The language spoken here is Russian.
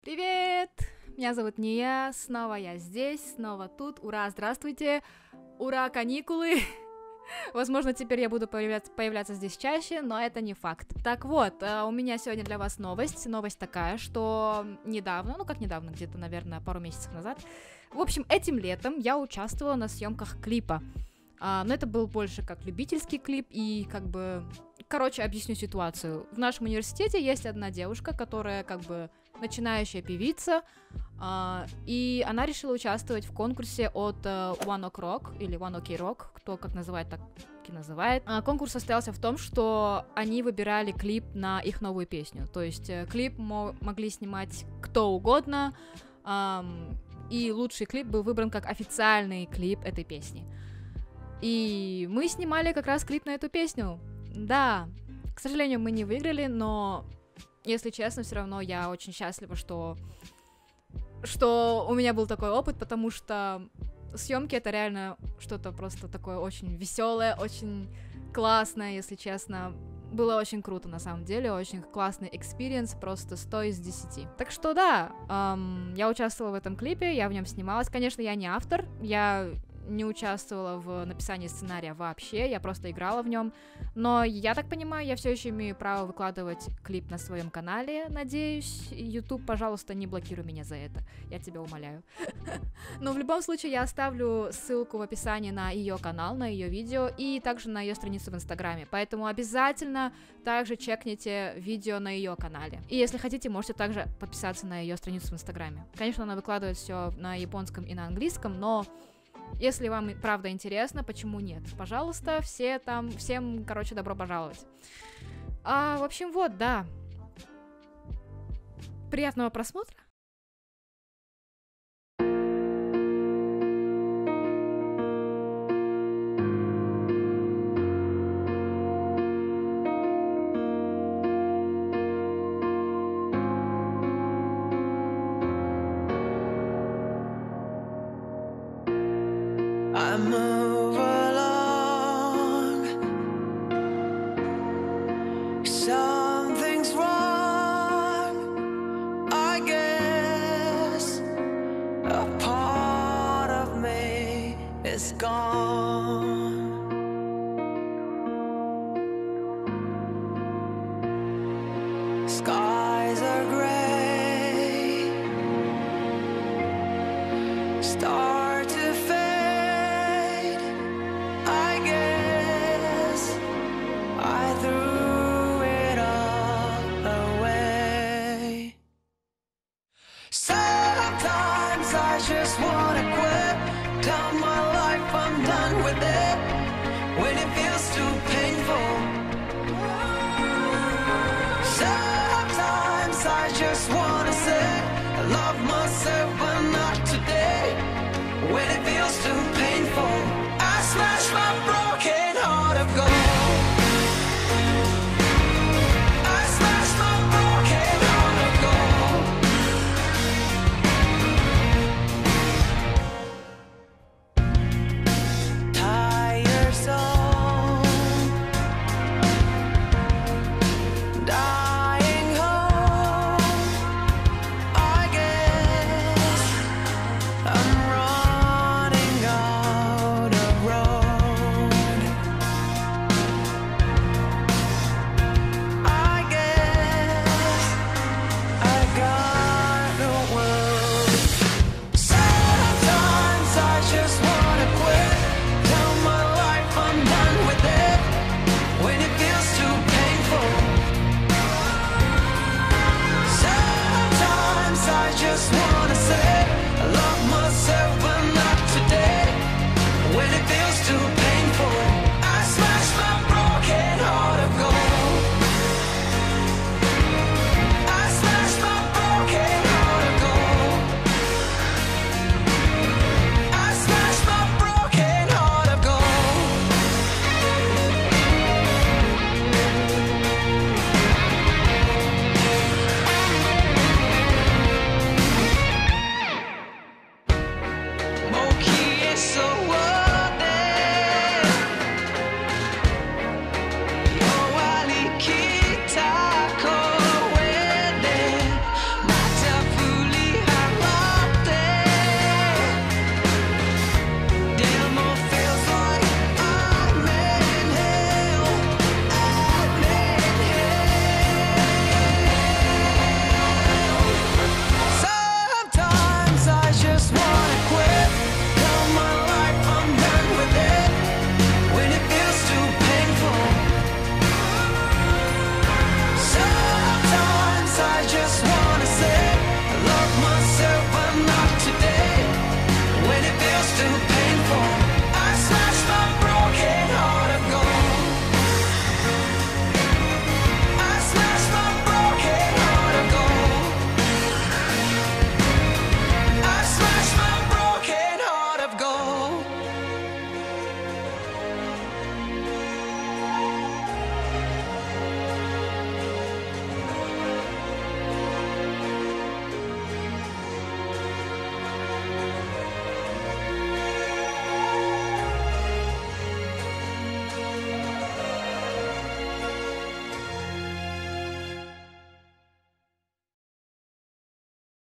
Привет! Меня зовут Ния, снова я здесь, снова тут. Ура, здравствуйте! Ура, каникулы! Возможно, теперь я буду появляться здесь чаще, но это не факт. Так вот, у меня сегодня для вас новость. Новость такая, что недавно, где-то, наверное, пару месяцев назад, в общем, этим летом я участвовала на съемках клипа. Но это был больше как любительский клип и Короче, объясню ситуацию. В нашем университете есть одна девушка, которая начинающая певица, и она решила участвовать в конкурсе от One Ok Rock или One Ok Rock, кто как называет, так и называет. Конкурс состоялся в том, что они выбирали клип на их новую песню, то есть клип могли снимать кто угодно, и лучший клип был выбран как официальный клип этой песни. И мы снимали как раз клип на эту песню. Да, к сожалению, мы не выиграли, но, если честно, все равно я очень счастлива, что у меня был такой опыт, потому что съемки это реально что-то просто такое очень веселое, очень классное, если честно. Было очень круто, на самом деле, очень классный экспириенс, просто 100 из 10. Так что да, я участвовала в этом клипе, я в нем снималась. Конечно, я не автор, я не участвовала в написании сценария вообще, я просто играла в нем. Но я так понимаю, я все еще имею право выкладывать клип на своем канале, надеюсь. YouTube, пожалуйста, не блокируй меня за это, я тебя умоляю. Но в любом случае я оставлю ссылку в описании на ее канал, на ее видео и также на ее страницу в Инстаграме. Поэтому обязательно также чекните видео на ее канале. И если хотите, можете также подписаться на ее страницу в Инстаграме. Конечно, она выкладывает все на японском и на английском, но если вам правда интересно, почему нет? Пожалуйста, всем, добро пожаловать. В общем, вот, да. Приятного просмотра. I move along, something's wrong, I guess, a part of me is gone. Skies are gray, start to fade. Sometimes I just wanna quit, tell my life I'm done with it, when it feels too painful. Sometimes I just wanna say I love myself but not today, when it feels too painful. I smash my broken heart of gold. Just